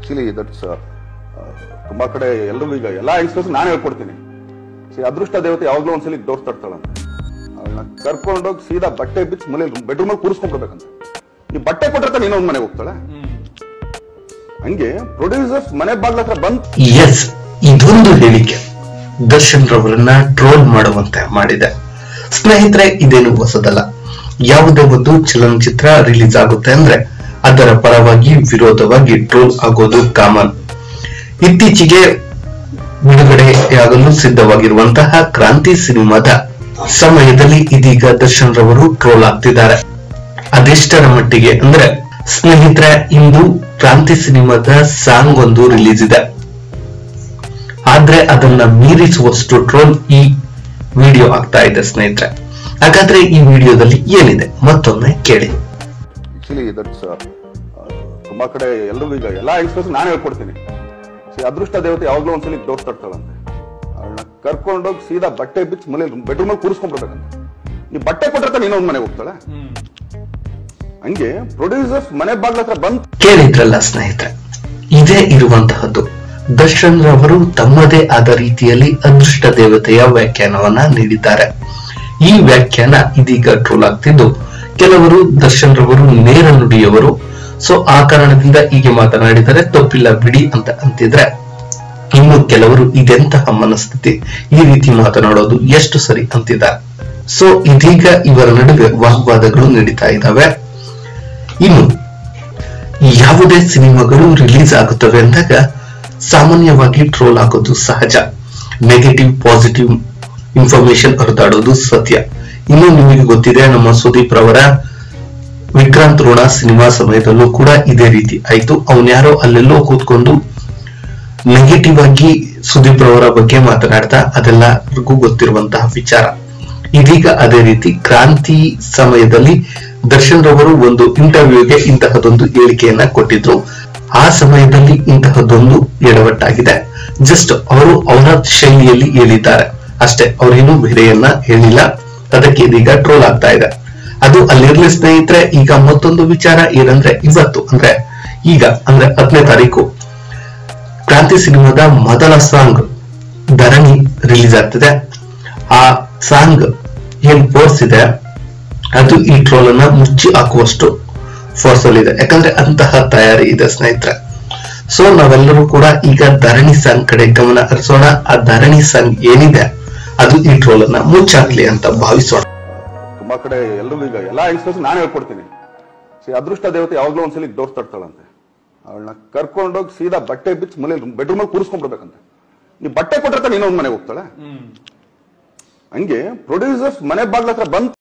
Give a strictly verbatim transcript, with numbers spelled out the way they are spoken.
Actually that's ತುಂಬಾ ಕಡೆ ಎಲ್ಲರಿಗೂ ಈಗ ಎಲ್ಲಾ ಯಂಗ್ಸ್ಟರ್ಸ್ ನಾನು ಹೇಳ್ಕೊಡ್ತೀನಿ. ಸಿ ಅದೃಷ್ಟ ದೇವತೆ ಯಾವಾಗ್ಲೂ ಒಂದ್ಸಲಿ ಡೋರ್ ತಡ್ತಾಳಂತೆ. ಅವಳನ್ನ ಕರ್ಕೊಂಡೋಗಿ ಸೀದಾ ಬಟ್ಟೆ ಬಿಚ್ಚಿ ಮನೆ ಬೆಡ್ರೂಮ್ ಅಲ್ಲಿ ಕೂರಿಸ್ಕೊಂಡ್ಬಿಡ್ಬೇಕಂತ. ಈ ಬಟ್ಟೆ ಕೊಟ್ಟಿರ್ತ ನೀನು ಒಂದ್ ಮನೆಗೆ ಹೋಗ್ತಾಳೆ. ಹಂಗೆ ಪ್ರೊಡ್ಯೂಸರ್ಸ್ ಮನೆ ಬಾಗ್ಲ ಹತ್ರ ಬಂದ್ ಎಸ್ ಇದೊಂದು ಹೇಳಿಕೆ ದರ್ಶನ್ ರವರನ್ನ ಟ್ರೋಲ್ ಮಾಡುವಂತೆ ಮಾಡಿದೆ. ಸ್ನೇಹಿತರೆ, ಇದೇನು ಹೊಸದಲ್ಲ. ಯಾವುದೇ ಒಂದು ಚಲನಚಿತ್ರ ರಿಲೀಸ್ ಆಗುತ್ತೆ ಅಂದ್ರೆ ಅದರ ಪರವಾಗಿ ವಿರೋಧವಾಗಿ ಟ್ರೋಲ್ ಆಗೋದು ಕಾಮನ್. ಇತ್ತೀಚೆಗೆ ಬಿಡುಗಡೆಯಾಗಲು ಸಿದ್ಧವಾಗಿರುವಂತಹ ಕ್ರಾಂತಿ ಸಿನಿಮಾದ ಸಮಯದಲ್ಲಿ ಇದೀಗ ದರ್ಶನ್ ರವರು ಟ್ರೋಲ್ ಆಗ್ತಿದ್ದಾರೆ. ಅದೆಷ್ಟರ ಮಟ್ಟಿಗೆ ಅಂದ್ರೆ ಸ್ನೇಹಿತರೆ, ಇಂದು ಕ್ರಾಂತಿ ಸಿನಿಮಾದ ಸಾಂಗ್ ಒಂದು ರಿಲೀಸ್ ಇದೆ. ಆದ್ರೆ ಅದನ್ನ ಮೀರಿಸುವಷ್ಟು ಟ್ರೋಲ್ ಈ ವಿಡಿಯೋ ಆಗ್ತಾ ಇದೆ ಸ್ನೇಹಿತರೆ. ಹಾಗಾದ್ರೆ ಈ ವಿಡಿಯೋದಲ್ಲಿ ಏನಿದೆ ಮತ್ತೊಮ್ಮೆ ಕೇಳಿ. ಆಕ್ಚುಲಿ ದಟ್ಸ್ ತುಂಬಾ ಕಡೆ ಎಲ್ಲರಿಗೂ ಈಗ ಎಲ್ಲಾ ಯಂಗ್ಸ್ಟರ್ಸ್ ನಾನು ಹೇಳ್ಕೊಡ್ತೀನಿ. ಅದೃಷ್ಟ ದೇವತೆ ಯಾವಾಗ್ಲೂ ಒಂದ್ಸಲಿ ಡೋರ್ ತಡ್ತಾಳಂತೆ. ಅವಳನ್ನ ಕರ್ಕೊಂಡೋಗಿ ಸೀದಾ ಬಟ್ಟೆ ಬಿಚ್ಚಿ ಮನೆ ಬೆಡ್ರೂಮ್ ಅಲ್ಲಿ ಕೂರಿಸ್ಕೊಂಡ್ಬಿಡ್ಬೇಕಂತ. ಈ ಬಟ್ಟೆ ಕೊಟ್ಟಿರ್ತ ನೀನು ಒಂದ್ ಮನೆಗೆ ಹೋಗ್ತಾಳೆ. ಹಂಗೆ ಪ್ರೊಡ್ಯೂಸರ್ಸ್ ಮನೆ ಬಾಗ್ಲ ಹತ್ರ ಬಂದ್ ಕೇಳಿದ್ರಲ್ಲ ಸ್ನೇಹಿತರೆ, ಇದೇ ಇರುವಂತಹದ್ದು. ದರ್ಶನ್ ರವರು ತಮ್ಮದೇ ಆದ ರೀತಿಯಲ್ಲಿ ಅದೃಷ್ಟ ದೇವತೆಯ ವ್ಯಾಖ್ಯಾನವನ್ನ ನೀಡಿದ್ದಾರೆ. ಈ ವ್ಯಾಖ್ಯಾನ ಇದೀಗ ಟ್ರೋಲ್ ಆಗ್ತಿದ್ದು, ಕೆಲವರು ದರ್ಶನ್ ರವರು ನೇರ ನುಡಿಯವರು, ಸೊ ಆ ಕಾರಣದಿಂದ ಹೀಗೆ ಮಾತನಾಡಿದರೆ ತಪ್ಪಿಲ್ಲ ಬಿಡಿ ಅಂತ ಅಂತಿದ್ರೆ, ಇನ್ನು ಕೆಲವರು ಇದೆಂತಹ ಮನಸ್ಥಿತಿ, ಈ ರೀತಿ ಮಾತನಾಡೋದು ಎಷ್ಟು ಸರಿ ಅಂತಿದ್ದಾರೆ. ಸೊ ಇದೀಗ ಇವರ ನಡುವೆ ವಾಗ್ವಾದಗಳು ನಡೀತಾ ಇದ್ದಾವೆ. ಇನ್ನು ಯಾವುದೇ ಸಿನಿಮಾಗಳು ರಿಲೀಸ್ ಆಗುತ್ತವೆ ಅಂದಾಗ ಸಾಮಾನ್ಯವಾಗಿ ಟ್ರೋಲ್ ಆಗೋದು ಸಹಜ. ನೆಗೆಟಿವ್ ಪಾಸಿಟಿವ್ ಇನ್ಫಾರ್ಮೇಶನ್ ಹರಿದಾಡೋದು ಸತ್ಯ. ಇನ್ನು ನಿಮಗೆ ಗೊತ್ತಿದೆ, ನಮ್ಮ ಸುದೀಪ್ ರವರ ವಿಕ್ರಾಂತ್ ಋಣ ಸಿನಿಮಾ ಸಮಯದಲ್ಲೂ ಕೂಡ ಇದೇ ರೀತಿ ಆಯ್ತು. ಅವನ್ಯಾರೋ ಅಲ್ಲೆಲ್ಲೋ ಕೂತ್ಕೊಂಡು ನೆಗೆಟಿವ್ ಆಗಿ ಸುದೀಪ್ ರವರ ಬಗ್ಗೆ ಮಾತನಾಡ್ತಾ ಅದೆಲ್ಲರಿಗೂ ಗೊತ್ತಿರುವಂತಹ ವಿಚಾರ. ಇದೀಗ ಅದೇ ರೀತಿ ಕ್ರಾಂತಿ ಸಮಯದಲ್ಲಿ ದರ್ಶನ್ ರವರು ಒಂದು ಇಂಟರ್ವ್ಯೂಗೆ ಇಂತಹದೊಂದು ಹೇಳಿಕೆಯನ್ನ ಕೊಟ್ಟಿದ್ರು. ಆ ಸಮಯದಲ್ಲಿ ಇಂತಹದೊಂದು ಎಡವಟ್ಟಾಗಿದೆ. ಜಸ್ಟ್ ಅವರು ಅವರ ಶೈಲಿಯಲ್ಲಿ ಹೇಳಿದ್ದಾರೆ ಅಷ್ಟೇ, ಅವರೇನು ಬೇರೆಯನ್ನ ಹೇಳಿಲ್ಲ. ಅದಕ್ಕೆ ಇದೀಗ ಟ್ರೋಲ್ ಆಗ್ತಾ ಇದೆ. ಅದು ಅಲ್ಲಿರ್ಲಿ ಸ್ನೇಹಿತರೆ. ಈಗ ಮತ್ತೊಂದು ವಿಚಾರ ಏನಂದ್ರೆ, ಇವತ್ತು ಅಂದ್ರೆ ಈಗ ಅಂದ್ರೆ ಹತ್ತನೇ ತಾರೀಕು ಕ್ರಾಂತಿ ಸಿನಿಮಾದ ಮೊದಲ ಸಾಂಗ್ ಧರಣಿ ರಿಲೀಸ್ ಆಗ್ತಿದೆ. ಆ ಸಾಂಗ್ ಏನ್ ಫೋರ್ಸ್ ಇದೆ ಅದು ಈ ಟ್ರೋಲ್ ಅನ್ನ ಮುಚ್ಚಿ ಹಾಕುವಷ್ಟು ಫೋರ್ಸ್ ಅಲ್ಲಿ ಇದೆ. ಯಾಕಂದ್ರೆ ಅಂತಹ ತಯಾರಿ ಇದೆ ಸ್ನೇಹಿತರೆ. ಸೊ ನಾವೆಲ್ಲರೂ ಕೂಡ ಈಗ ಧರಣಿ ಸಾಂಗ್ ಕಡೆ ಗಮನ ಹರಿಸೋಣ. ಆ ಧರಣಿ ಸಾಂಗ್ ಏನಿದೆ ಅದು ಈ ಟ್ರೋಲ್ ಅನ್ನ ಮುಚ್ಚಾಗ್ಲಿ ಅಂತ ಭಾವಿಸೋಣ. ತುಂಬಾ ಕಡೆ ಎಲ್ಲರಿಗೂ ಈಗ ಎಲ್ಲಾ ಯಂಗ್ಸ್ಟರ್ಸ್ ನಾನು ಹೇಳ್ಕೊಡ್ತೀನಿ. ಅದೃಷ್ಟ ದೇವತೆ ಯಾವಾಗ್ಲೂ ಒಂದ್ಸಲಿ ಡೋರ್ ತಡ್ತಾಳಂತೆ. ಅವಳನ್ನ ಕರ್ಕೊಂಡೋಗಿ ಸೀದಾ ಬಟ್ಟೆ ಬಿಚ್ಚಿ ಮನೆ ಬೆಡ್ರೂಮ್ ಅಲ್ಲಿ ಕೂರಿಸ್ಕೊಂಡ್ಬಿಡ್ಬೇಕಂತ. ಈ ಬಟ್ಟೆ ಕೊಟ್ಟಿರ್ತ ನೀನು ಒಂದ್ ಮನೆಗೆ ಹೋಗ್ತಾಳೆ. ಹಂಗೆ ಪ್ರೊಡ್ಯೂಸರ್ಸ್ ಮನೆ ಬಾಗ್ಲ ಹತ್ರ ಬಂದ್